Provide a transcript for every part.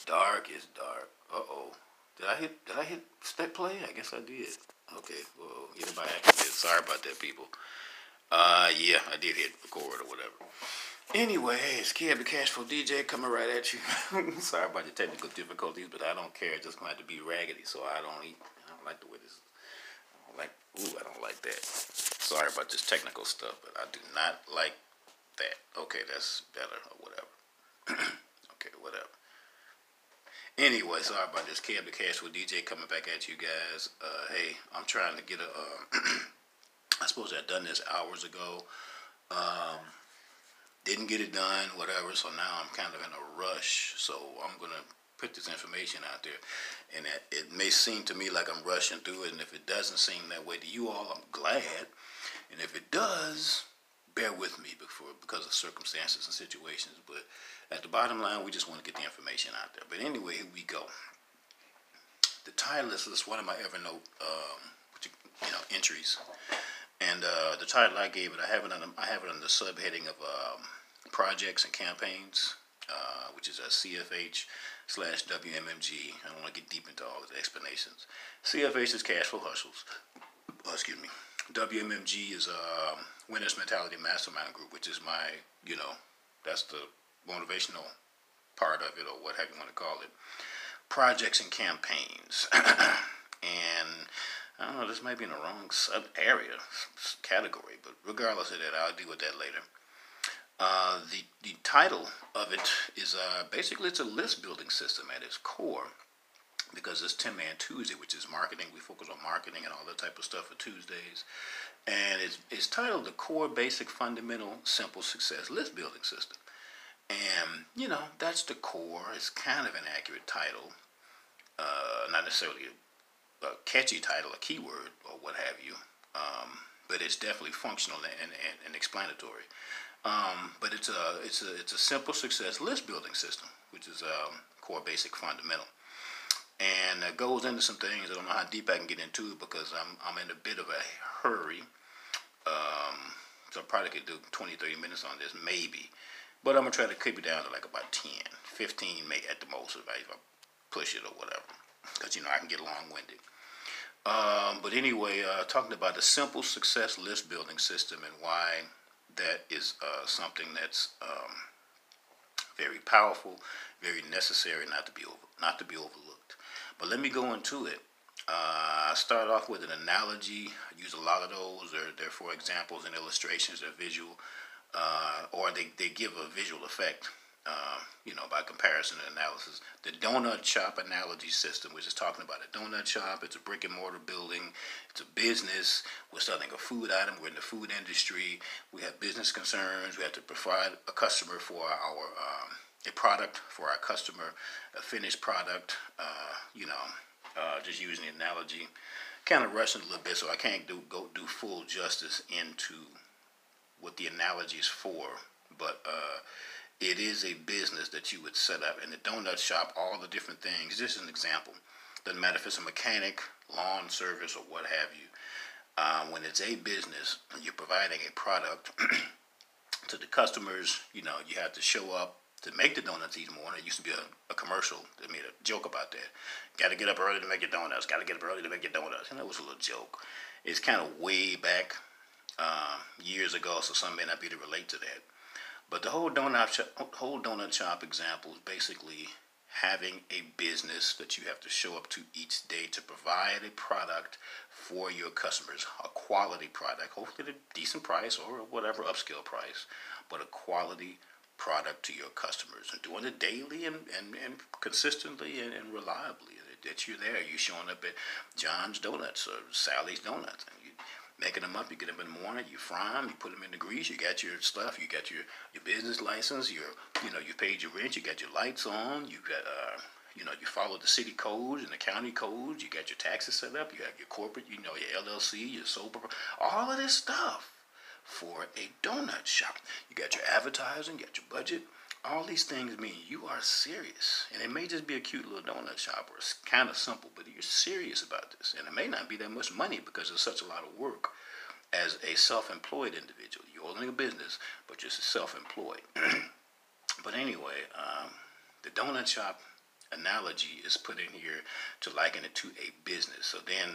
Dark is dark. Uh-oh. Did I hit step play? I guess I did. Okay. Whoa. Yeah, by accident. Sorry about that, people. Yeah, I did hit record or whatever. Anyway, it's Kev the Cashflow DJ coming right at you. Sorry about the technical difficulties, but I don't care. It's just going to have to be raggedy, so I don't like the way this. I don't like that. Sorry about this technical stuff, but I do not like that. Okay, that's better or whatever. Okay, whatever. Anyway, sorry about this. Kev the Cashflow DJ coming back at you guys. Hey, I'm trying to get a. I suppose I'd done this hours ago. Didn't get it done, whatever. So now I'm kind of in a rush. So I'm gonna put this information out there, and it may seem to me like I'm rushing through it. And if it doesn't seem that way to you all, I'm glad. And if it does, bear with me because of circumstances and situations. But at the bottom line, we just want to get the information out there. But anyway, here we go. The title is one of my Evernote entries. And the title I gave it, I have it under the subheading of projects and campaigns, which is a CFH/WMMG. I don't want to get deep into all the explanations. CFH is Cash Flow Hustles. Excuse me. WMMG is Winners Mentality Mastermind Group, which is my, that's the motivational part of it, or what have you want to call it. Projects and campaigns. And I don't know, this might be in the wrong category, but regardless of that, I'll deal with that later. The title of it is basically it's a list building system at its core, because it's 10-Man Tuesday, which is marketing. We focus on marketing and all that type of stuff for Tuesdays. And it's titled The Core Basic Fundamental Simple Success List Building System. And, that's the core. It's kind of an accurate title. Not necessarily a catchy title, a keyword, or what have you. But it's definitely functional and explanatory. But it's a simple success list building system, which is core basic fundamental. And it goes into some things. I don't know how deep I can get into it because I'm in a bit of a hurry. So I probably could do 20-30 minutes on this, maybe. But I'm going to try to keep it down to like about 10, 15 maybe at the most if I push it or whatever. Because, I can get long-winded. But anyway, talking about the simple success list building system and why that is something that's very powerful, very necessary, not to be overlooked. But let me go into it. I start off with an analogy. I use a lot of those. They're for examples and illustrations. They're visual, or they give a visual effect. By comparison and analysis. The donut shop analogy system, which is talking about a donut shop. It's a brick and mortar building. It's a business. We're selling a food item. We're in the food industry. We have business concerns. We have to provide a customer for a product for our customer, a finished product. Just using the analogy, kind of rushing a little bit, so I can't do full justice into what the analogy is for, but it is a business that you would set up in the donut shop, all the different things. This is an example. Doesn't matter if it's a mechanic, lawn service, or what have you. When it's a business, you're providing a product to the customers. You have to show up to make the donuts each morning. It used to be a commercial that made a joke about that. Got to get up early to make your donuts. Got to get up early to make your donuts. And that was a little joke. It's kind of way back years ago, so some may not be able to relate to that. But the whole donut shop example is basically having a business that you have to show up to each day to provide a product for your customers, a quality product, hopefully at a decent price or whatever upscale price, but a quality product to your customers, and doing it daily and consistently and reliably. That you're there, you're showing up at John's Donuts or Sally's Donuts, and you making them up. You get them in the morning, you fry them, you put them in the grease, you got your stuff, you got your business license, you paid your rent, you got your lights on, you got you follow the city codes and the county codes, you got your taxes set up, you have your corporate, your LLC, your sober, all of this stuff for a donut shop. You got your advertising, you got your budget. All these things mean you are serious. And it may just be a cute little donut shop, or it's kind of simple, but you're serious about this. And it may not be that much money because it's such a lot of work as a self-employed individual. You're owning a business, but you're self-employed. But anyway, the donut shop analogy is put in here to liken it to a business. So then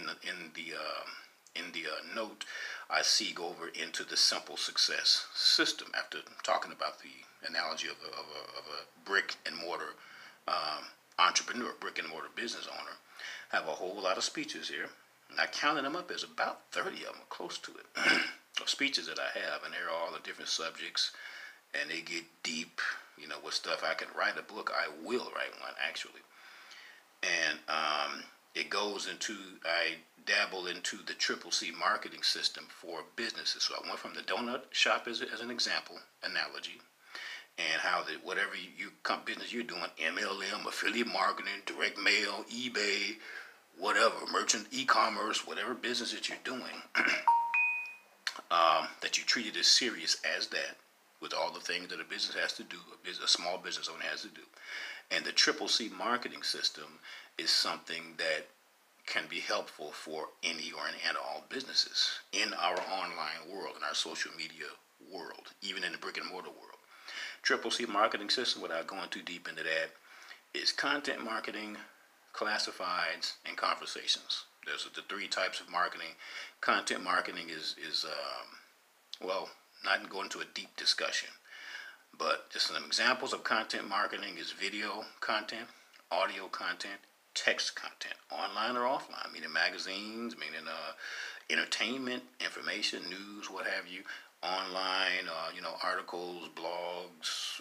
in the note, I go over into the simple success system after talking about the analogy of a brick and mortar entrepreneur, brick and mortar business owner. I have a whole lot of speeches here, and I counted them up as about 30 of them, close to it, of speeches that I have, and they're all the different subjects, and they get deep, with stuff I can write a book. I will write one, actually. And it goes into, I dabble into the Triple C marketing system for businesses. So I went from the donut shop as an example, analogy, and how that whatever business you're doing, MLM, affiliate marketing, direct mail, eBay, whatever, merchant, e-commerce, whatever business that you're doing, that you treat it as serious as that, with all the things that a business has to do, a small business owner has to do. And the Triple C marketing system is something that can be helpful for any and all businesses in our online world, in our social media world, even in the brick and mortar world. Triple C marketing system, without going too deep into that, is content marketing, classifieds, and conversations. There's the three types of marketing. Content marketing is not going into a deep discussion, but just some examples of content marketing is video content, audio content, text content, online or offline, meaning magazines, meaning entertainment, information, news, what have you, online, articles, blogs,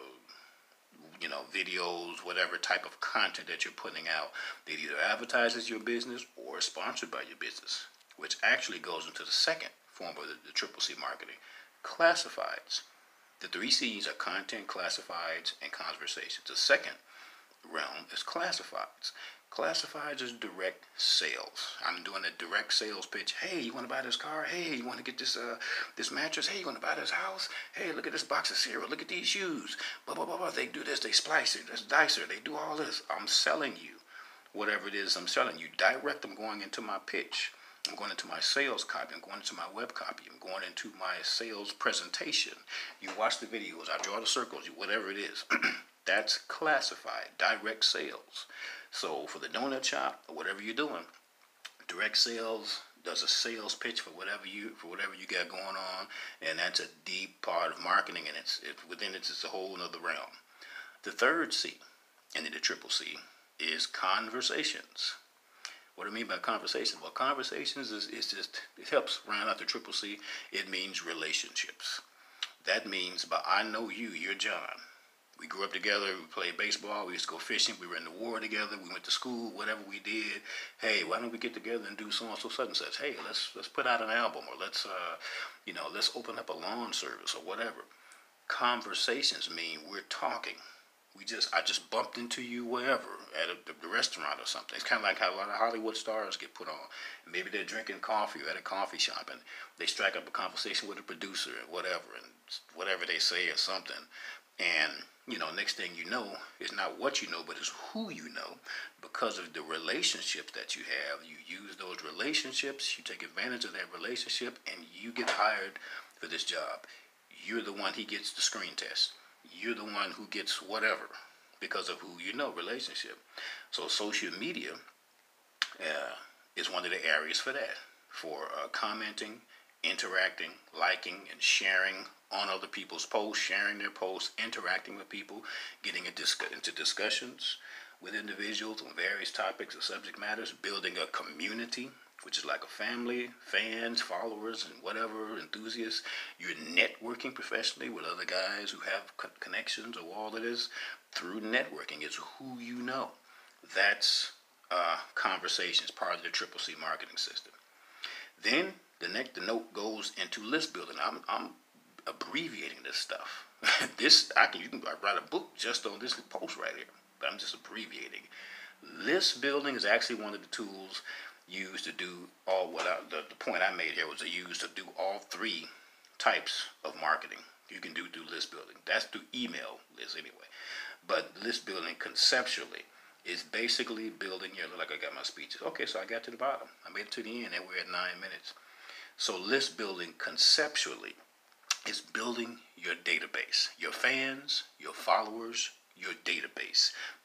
videos, whatever type of content that you're putting out that either advertises your business or is sponsored by your business, which actually goes into the second form of the Triple C marketing, classifieds. The 3 C's are content, classifieds, and conversations. The second realm is classifieds. Classifieds is direct sales. I'm doing a direct sales pitch. Hey, you want to buy this car? Hey, you want to get this mattress? Hey, you want to buy this house? Hey, look at this box of cereal. Look at these shoes. Blah, blah, blah, blah. They do this. They splice it. That's dicer. They do all this. I'm selling you whatever it is I'm selling you. Direct. I'm going into my pitch. I'm going into my sales copy. I'm going into my web copy. I'm going into my sales presentation. You watch the videos. I draw the circles. Whatever it is. That's classified, direct sales. So for the donut shop or whatever you're doing, direct sales does a sales pitch for whatever you got going on, and that's a deep part of marketing, and it's a whole other realm. The third C, and then the Triple C, is conversations. What do I mean by conversations? Well, conversations it helps round out the Triple C. It means relationships. That means, but I know you, you're John. We grew up together, we played baseball, we used to go fishing, we were in the war together, we went to school, whatever we did. Hey, why don't we get together and do so-and-so, such and such? Hey, let's put out an album, or let's open up a lawn service, or whatever. Conversations mean we're talking. I just bumped into you wherever, at the restaurant or something. It's kind of like how a lot of Hollywood stars get put on. Maybe they're drinking coffee or at a coffee shop, and they strike up a conversation with a producer and whatever they say or something. And, next thing you know, it's not what you know, but it's who you know. Because of the relationships that you have, you use those relationships, you take advantage of that relationship, and you get hired for this job. You're the one he gets the screen test. You're the one who gets whatever because of who you know, relationship. So social media is one of the areas for that, for commenting, interacting, liking, and sharing on other people's posts, sharing their posts, interacting with people, getting into discussions with individuals on various topics or subject matters, building a community, which is like a family, fans, followers, and whatever, enthusiasts. You're networking professionally with other guys who have connections or all of this through networking. It's who you know. That's conversations, part of the Triple C marketing system. Then the note goes into list building. I'm abbreviating this stuff. You can write a book just on this post right here, but I'm just abbreviating. List building is actually one of the tools used to do the point I made here was to use to do all 3 types of marketing. You can do list building. That's through email lists anyway. But list building conceptually is basically building like I got my speeches. Okay, so I got to the bottom. I made it to the end and we're at 9 minutes. So list building conceptually is building your database, your fans, your followers, your database.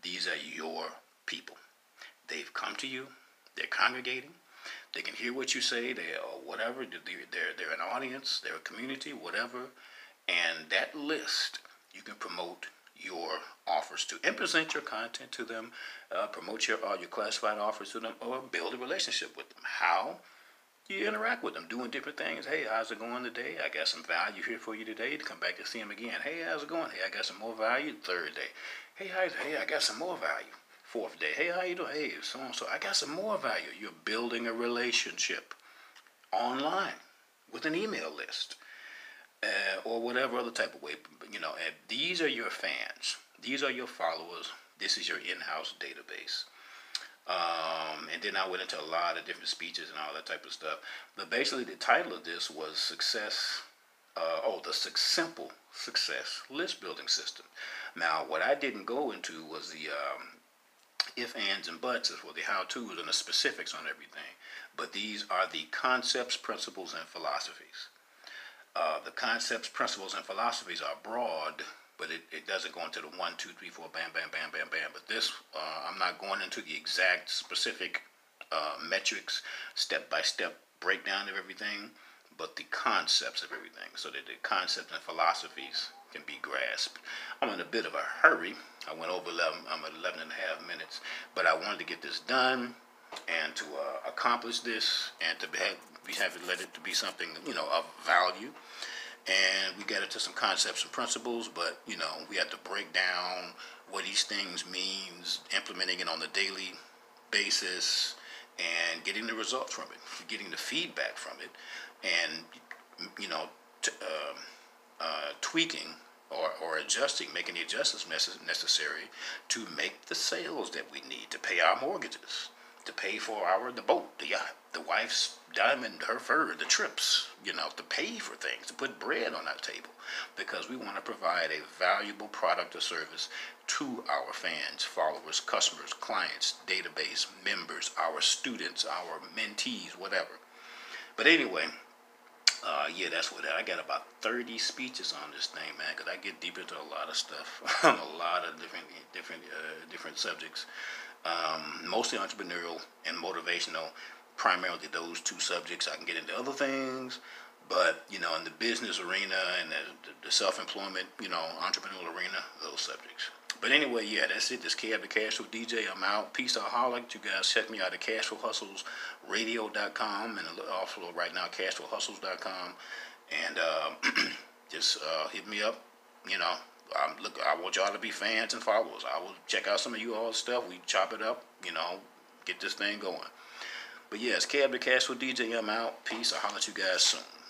These are your people. They've come to you. They're congregating. They can hear what you say. They or whatever. They're an audience. They're a community. Whatever. And that list, you can promote your offers to and present your content to them. Promote your classified offers to them, or build a relationship with them. How? You interact with them, doing different things. Hey, how's it going today? I got some value here for you today. To come back to see them again. Hey, how's it going? Hey, I got some more value. Third day. Hey, I got some more value. Fourth day. Hey, how you doing? Hey, so on so. I got some more value. You're building a relationship online with an email list, or whatever other type of way. And these are your fans. These are your followers. This is your in-house database. And then I went into a lot of different speeches and all that type of stuff. But basically, the title of this was Success. The Simple Success List Building System. Now, what I didn't go into was the if, ands, and buts, as well, the how-tos and the specifics on everything. But these are the concepts, principles, and philosophies. The concepts, principles, and philosophies are broad, but it doesn't go into the 1, 2, 3, 4, bam, bam, bam, bam, bam. But this, I'm not going into the exact specific metrics, step-by-step breakdown of everything, but the concepts of everything, so that the concepts and philosophies can be grasped. I'm in a bit of a hurry. I went over 11. I'm at 11 and a half minutes, but I wanted to get this done and to accomplish this and to have it let it to be something of value. And we got into some concepts and principles, but we have to break down what these things means, implementing it on a daily basis, and getting the results from it, getting the feedback from it, and tweaking or adjusting, making the adjustments necessary to make the sales that we need to pay our mortgages, to pay for the boat, the yacht, the wife's diamond, her fur, the trips, to pay for things, to put bread on our table, because we want to provide a valuable product or service to our fans, followers, customers, clients, database, members, our students, our mentees, whatever. But anyway, that's what I got about 30 speeches on this thing, man, because I get deep into a lot of stuff on a lot of different subjects, mostly entrepreneurial and motivational. Primarily those two subjects. I can get into other things, but in the business arena and the self-employment, entrepreneurial arena, those subjects. But anyway, that's it. This Kev the Cashflow DJ. I'm out. Peace out, holla. You guys check me out at CashflowHustlesRadio.com and also right now CashflowHustles.com, and just hit me up. I want y'all to be fans and followers. I will check out some of you all stuff. We chop it up. Get this thing going. But yes, Kev the Cashflow DJ. I'm out. Peace. I'll holler at you guys soon.